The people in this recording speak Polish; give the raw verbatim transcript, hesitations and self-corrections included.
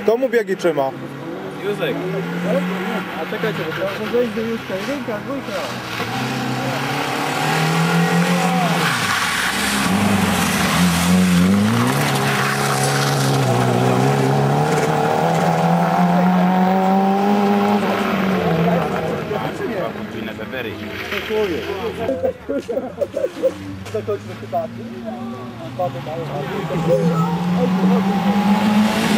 Kto mu biegi trzyma? Józek. A czekajcie, bo trzeba zejść do Józka. Jedynka, dwójka. Zakończmy chyba. Bardzo mało.